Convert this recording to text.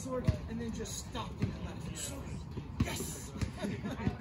sword, and then just stopped in the left. Yes!